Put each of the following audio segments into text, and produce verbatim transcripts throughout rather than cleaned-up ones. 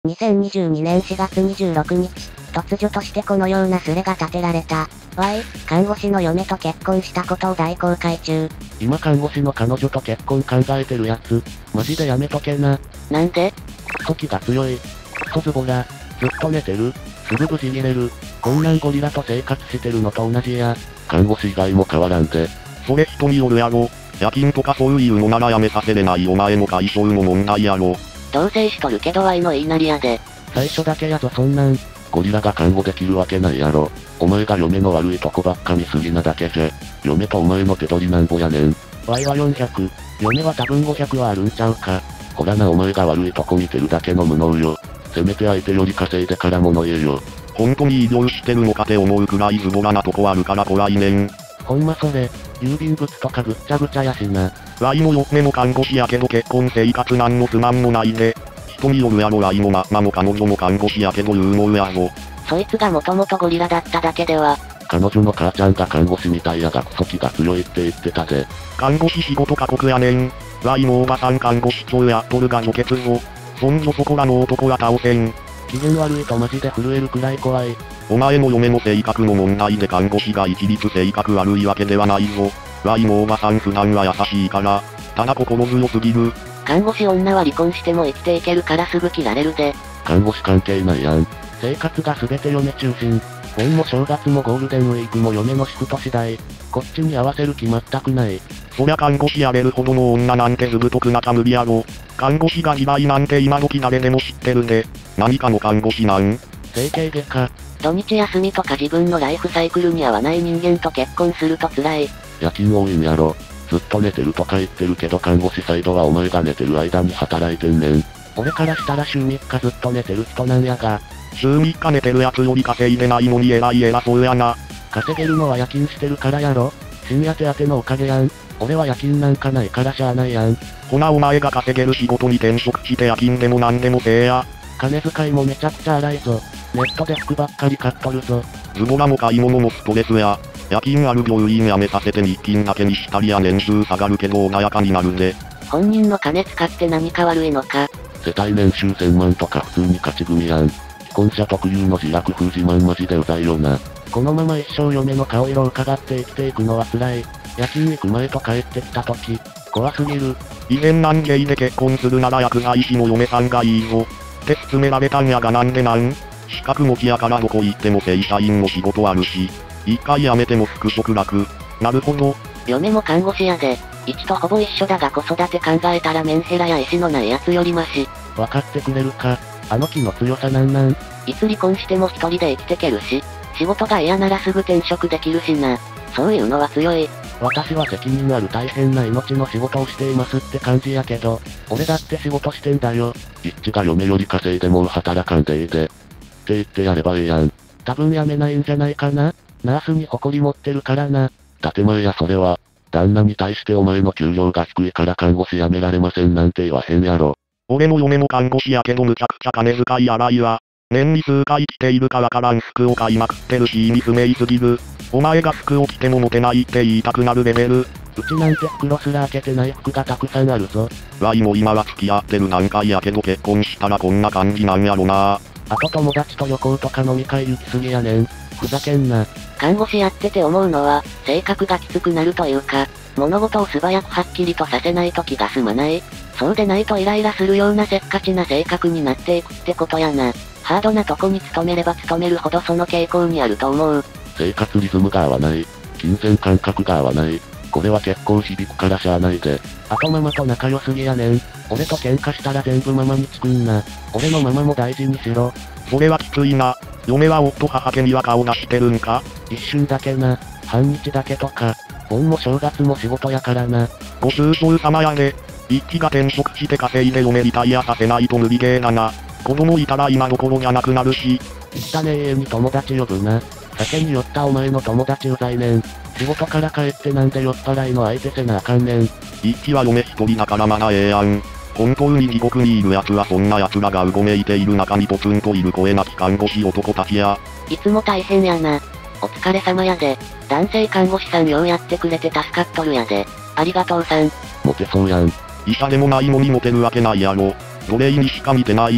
にせんにじゅうにねんしがつにじゅうろくにち、突如としてこのようなスレが立てられた。わい、看護師の嫁と結婚したことを大公開中。 今看護師の彼女と結婚考えてるやつ、マジでやめとけな。 なんで？ クソ気が強い。クソズボラ。ずっと寝てる。すぐ無事切れる。こんなんゴリラと生活してるのと同じや。看護師以外も変わらんで。 それ人によるやろ。夜勤とかそういうのならやめさせれないお前の解消の問題やろ。 同棲しとるけどワイの言いなりやで。 最初だけやぞそんなん。ゴリラが看護できるわけないやろ。お前が嫁の悪いとこばっか見すぎなだけじゃ。嫁とお前の手取りなんぼやねん。ワイはよんひゃく。嫁は多分ごひゃくはあるんちゃうか。ほらなお前が悪いとこ見てるだけの無能よ。せめて相手より稼いでから物言えよ。 本当に異常してるのかって思うくらいズボラなとこあるから怖いねん。 ほんまそれ、郵便物とかぐっちゃぐちゃやしな。 ワイも嫁も看護師やけど結婚生活なんの不満もないで。人によるやろワイもままも彼女も看護師やけど有能やぞ。 そいつがもともとゴリラだっただけでは。 彼女の母ちゃんが看護師みたいやがクソ気が強いって言ってたぜ。 看護師仕事過酷やねん。ワイもおばさん看護師長やっとるが除血ぞ。そんじょそこらの男は倒せん。 機嫌悪いとマジで震えるくらい怖い。 お前の嫁の性格の問題で看護師が一律性格悪いわけではないぞ。ワイもおばさん普段は優しいから、ただ心強すぎる。 看護師女は離婚しても生きていけるからすぐ切られるで。 看護師関係ないやん。生活が全て嫁中心。盆も正月もゴールデンウィークも嫁のシフト次第。こっちに合わせる気全くない。 そりゃ看護師やれるほどの女なんてずぶとくなきゃ無理やろ。看護師が非売なんて今時誰でも知ってるで。何かの看護師なん？ 整形外科。 土日休みとか自分のライフサイクルに合わない人間と結婚すると辛い。 夜勤多いんやろ。ずっと寝てるとか言ってるけど看護師サイドはお前が寝てる間に働いてんねん。俺からしたら週みっかずっと寝てる人なんやが。 週みっか寝てるやつより稼いでないのに偉い偉そうやな。 稼げるのは夜勤してるからやろ。深夜手当のおかげやん。俺は夜勤なんかないからしゃあないやん。 ほなお前が稼げる仕事に転職して夜勤でもなんでもせえや。 金遣いもめちゃくちゃ荒いぞ。ネットで服ばっかり買っとるぞ。 ズボラも買い物もストレスや。夜勤ある病院辞めさせて日勤だけにしたりや年収下がるけど穏やかになるぜ。 本人の金使って何か悪いのか。 世帯年収せんまんとか普通に勝ち組やん。既婚者特有の自落風自慢マジでうざいよな。このまま一生嫁の顔色を伺って生きていくのは辛い。夜勤行く前と帰ってきた時、怖すぎる。 以前なんゲイで結婚するなら薬剤師の嫁さんがいいぞ。って勧められたんやがなんでなん？資格持ちやからどこ行っても正社員の仕事あるし。一回辞めても復職楽。なるほど。 嫁も看護師やで。一とほぼ一緒だが子育て考えたらメンヘラや意志のないやつよりマシ。 わかってくれるか。あの気の強さなんなん？ いつ離婚しても一人で生きてけるし、仕事が嫌ならすぐ転職できるしな。そういうのは強い。 私は責任ある大変な命の仕事をしていますって感じやけど、俺だって仕事してんだよ。一致が嫁より稼いでもう働かんでいいで。って言ってやればいいやん。多分辞めないんじゃないかな。ナースに誇り持ってるからな。建前やそれは。旦那に対してお前の給料が低いから看護師辞められませんなんて言わへんやろ。 俺の嫁も看護師やけどむちゃくちゃ金遣い荒いわ。年に数回着ているかわからん服を買いまくってるし意味不明すぎる。お前が服を着てもモテないって言いたくなるレベル。 うちなんて袋すら開けてない服がたくさんあるぞ。 ワイも今は付き合ってる段階やけど結婚したらこんな感じなんやろな。 あと友達と旅行とか飲み会行きすぎやねん。ふざけんな。 看護師やってて思うのは、性格がきつくなるというか、物事を素早くはっきりとさせないと気が済まない。そうでないとイライラするようなせっかちな性格になっていくってことやな。ハードなとこに勤めれば勤めるほどその傾向にあると思う。 生活リズムが合わない。金銭感覚が合わない。これは結構響くからしゃあないで。あとママと仲良すぎやねん。俺と喧嘩したら全部ママに作んな。俺のママも大事にしろ。 それはきついな。嫁は夫母家には顔出してるんか？ 一瞬だけな。半日だけとか。盆も正月も仕事やからな。 ご愁傷様やで。一気が転職して稼いで嫁リタイアさせないと無理ゲーだな。子供いたら今どころじゃなくなるし。 汚ねえ家に友達呼ぶな。酒に酔ったお前の友達うざいねん。仕事から帰ってなんで酔っ払いの相手せなあかんねん。 一気は嫁一人だからまだええやん。本当に地獄にいる奴はそんな奴らがうごめいている中にポツンといる声なき看護師男たちや。 いつも大変やな。お疲れ様やで。男性看護師さんようやってくれて助かっとるやで。ありがとうさん。 モテそうやん。 医者でもないのにモテるわけないやろ。奴隷にしか見てない。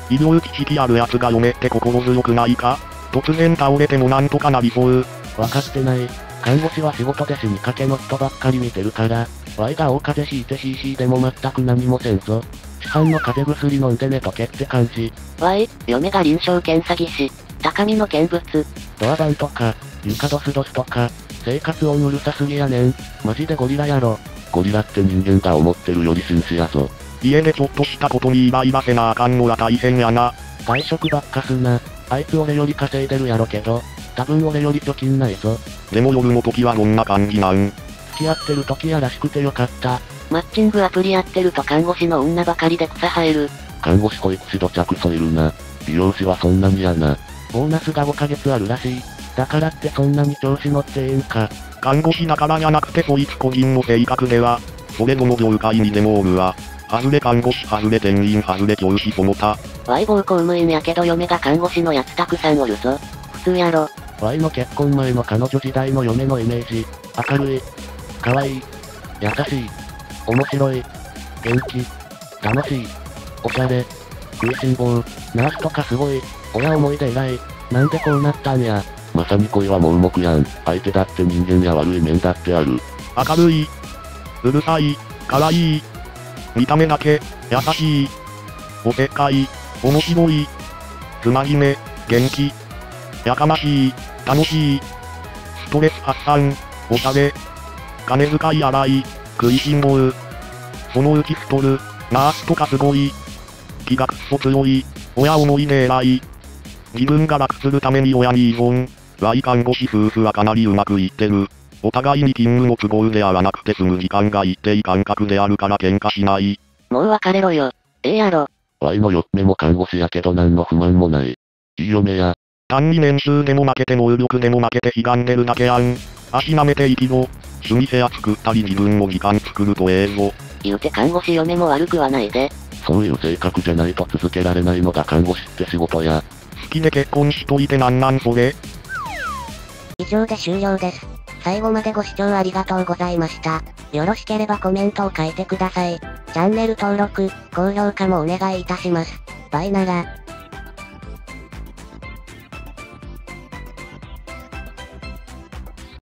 医療知識ある奴が嫁って心強くないか？突然倒れてもなんとかなりそう。 わかってない。看護師は仕事で死にかけの人ばっかり見てるから、ワイが大風邪ひいて シーシー でも全く何もせんぞ。市販の風邪薬飲んでねとけって感じ。 ワイ、嫁が臨床検査技師。高みの見物。 ドアバンとか、床ドスドスとか、生活音うるさすぎやねん。マジでゴリラやろ。 ゴリラって人間が思ってるより紳士やぞ。 家でちょっとしたことにイライラせなあかんのは大変やな。 外食ばっかすな。あいつ俺より稼いでるやろけど、多分俺より貯金ないぞ。 でも夜の時はどんな感じなん？ 付き合ってる時やらしくてよかった。 マッチングアプリやってると看護師の女ばかりで草生える。 看護師保育士どちゃくそいるな。美容師はそんなにやな。ボーナスがごかげつあるらしい。だからってそんなに調子乗ってええんか。 看護師だからじゃなくてそいつ個人の性格では、それどの業界にでもおるわ。外れ看護師外れ店員外れ教師その他。 ワイ某公務員やけど嫁が看護師のやつたくさんおるぞ。普通やろ。 ワイの結婚前の彼女時代の嫁のイメージ。明るい。可愛い。優しい。面白い。元気。楽しい。おしゃれ。食いしん坊。ナースとかすごい。親思いで偉い。なんでこうなったんや。 まさに恋は盲目やん。相手だって人間や悪い面だってある。 明るい。うるさい。可愛い。見た目だけ、優しい。おせっかい。面白い。つなぎ目、元気。やかましい。楽しい。ストレス発散。おしゃれ。金遣い荒い。食いしん坊。そのうち太る。ナースとかすごい。気がくっそ強い。親思いで偉い。自分が楽するために親に依存。ワイ看護師夫婦はかなりうまくいってる。お互いに勤務の都合で会わなくて済む時間が一定間隔であるから喧嘩しない。 もう別れろよ。ええやろ。 ワイの嫁も看護師やけど何の不満もない。いい嫁や。 単に年収でも負けて能力でも負けてひがんでるだけやん。足舐めて生きろ。趣味部屋作ったり自分も時間作るとええぞ。 言うて看護師嫁も悪くはないで。 そういう性格じゃないと続けられないのが看護師って仕事や。 好きで結婚しといてなんなんそれ。 以上で終了です。最後までご視聴ありがとうございました。よろしければコメントを書いてください。チャンネル登録、高評価もお願いいたします。バイなら。